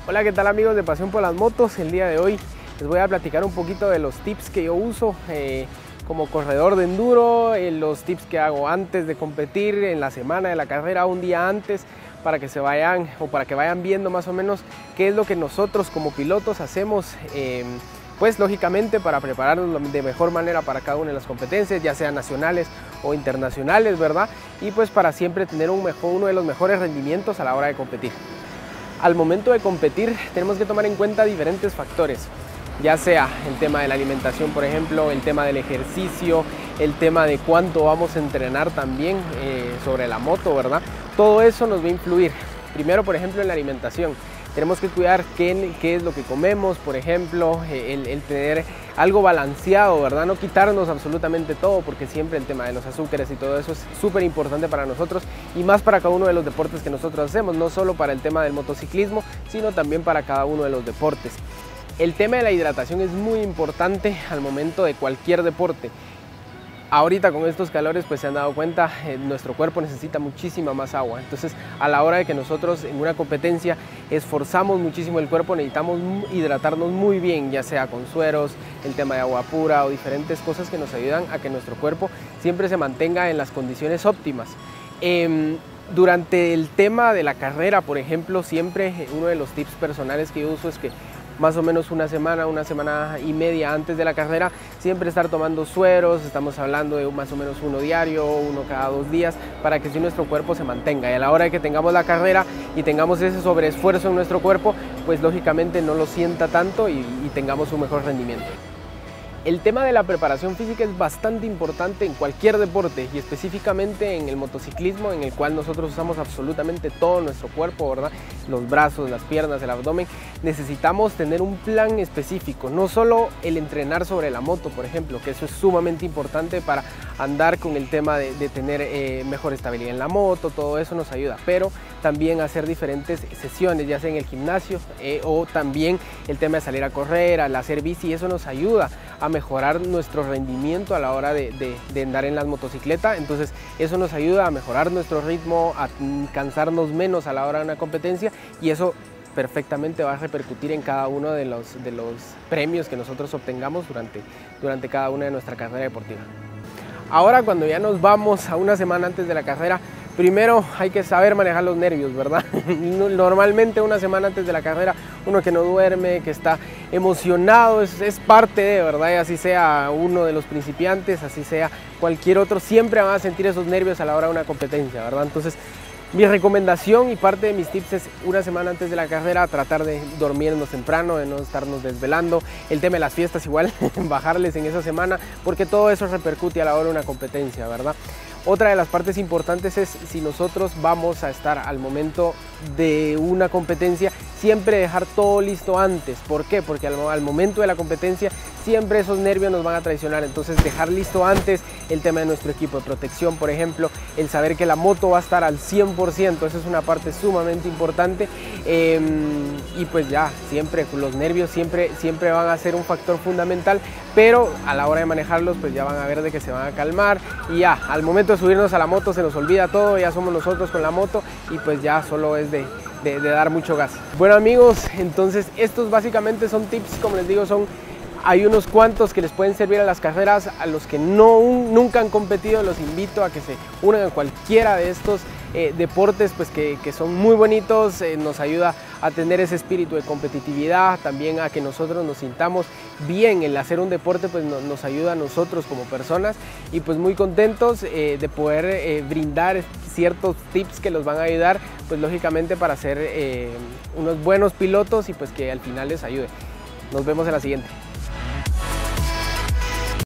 Hola, ¿qué tal amigos de Pasión por las Motos? El día de hoy les voy a platicar un poquito de los tips que yo uso como corredor de enduro, los tips que hago antes de competir, en la semana de la carrera, un día antes, para que se vayan o para que vayan viendo más o menos qué es lo que nosotros como pilotos hacemos, pues lógicamente para prepararnos de mejor manera para cada una de las competencias, ya sean nacionales o internacionales, ¿verdad? Y pues para siempre tener uno de los mejores rendimientos a la hora de competir. Al momento de competir tenemos que tomar en cuenta diferentes factores, ya sea el tema de la alimentación, por ejemplo, el tema del ejercicio, el tema de cuánto vamos a entrenar también sobre la moto, ¿verdad? Todo eso nos va a influir. Primero, por ejemplo, en la alimentación. Tenemos que cuidar qué es lo que comemos, por ejemplo, el tener algo balanceado, ¿verdad? No quitarnos absolutamente todo, porque siempre el tema de los azúcares y todo eso es súper importante para nosotros y más para cada uno de los deportes que nosotros hacemos, no solo para el tema del motociclismo, sino también para cada uno de los deportes. El tema de la hidratación es muy importante al momento de cualquier deporte. Ahorita con estos calores pues se han dado cuenta, nuestro cuerpo necesita muchísima más agua, entonces a la hora de que nosotros en una competencia esforzamos muchísimo el cuerpo, necesitamos hidratarnos muy bien, ya sea con sueros, el tema de agua pura o diferentes cosas que nos ayudan a que nuestro cuerpo siempre se mantenga en las condiciones óptimas. Durante el tema de la carrera, por ejemplo, siempre uno de los tips personales que yo uso es que más o menos una semana y media antes de la carrera, siempre estar tomando sueros, estamos hablando de más o menos uno diario, uno cada 2 días, para que así nuestro cuerpo se mantenga. Y a la hora de que tengamos la carrera y tengamos ese sobreesfuerzo en nuestro cuerpo, pues lógicamente no lo sienta tanto y tengamos un mejor rendimiento. El tema de la preparación física es bastante importante en cualquier deporte y específicamente en el motociclismo, en el cual nosotros usamos absolutamente todo nuestro cuerpo, ¿verdad? Los brazos, las piernas, el abdomen. Necesitamos tener un plan específico, no solo el entrenar sobre la moto, por ejemplo, que eso es sumamente importante para andar con el tema de tener mejor estabilidad en la moto, todo eso nos ayuda, pero también hacer diferentes sesiones, ya sea en el gimnasio o también el tema de salir a correr, al hacer bici, eso nos ayuda a mejorar nuestro rendimiento a la hora de andar en la motocicleta. Entonces eso nos ayuda a mejorar nuestro ritmo, a cansarnos menos a la hora de una competencia y eso perfectamente va a repercutir en cada uno de los premios que nosotros obtengamos durante cada una de nuestra carrera deportiva. Ahora cuando ya nos vamos a una semana antes de la carrera, primero hay que saber manejar los nervios, ¿verdad? Normalmente una semana antes de la carrera, uno que no duerme, que está emocionado, es parte de, ¿verdad? Y así sea uno de los principiantes, así sea cualquier otro, siempre van a sentir esos nervios a la hora de una competencia, ¿verdad? Entonces, mi recomendación y parte de mis tips es una semana antes de la carrera tratar de dormirnos temprano, de no estarnos desvelando. El tema de las fiestas igual, bajarles en esa semana, porque todo eso repercute a la hora de una competencia, ¿verdad? Otra de las partes importantes es si nosotros vamos a estar al momento de una competencia, siempre dejar todo listo antes. ¿Por qué? Porque al momento de la competencia siempre esos nervios nos van a traicionar, entonces dejar listo antes el tema de nuestro equipo de protección, por ejemplo, el saber que la moto va a estar al 100%, esa es una parte sumamente importante y pues ya, siempre los nervios siempre van a ser un factor fundamental, pero a la hora de manejarlos pues ya van a ver de que se van a calmar y ya, al momento de subirnos a la moto se nos olvida todo, ya somos nosotros con la moto y pues ya solo es de dar mucho gas. Bueno amigos, entonces estos básicamente son tips, como les digo, hay unos cuantos que les pueden servir a las carreras. A los que nunca han competido, los invito a que se unan a cualquiera de estos deportes pues que son muy bonitos, nos ayuda a tener ese espíritu de competitividad, también a que nosotros nos sintamos bien. El hacer un deporte pues nos ayuda a nosotros como personas y pues muy contentos de poder brindar ciertos tips que los van a ayudar pues lógicamente para ser unos buenos pilotos y pues que al final les ayude. Nos vemos en la siguiente.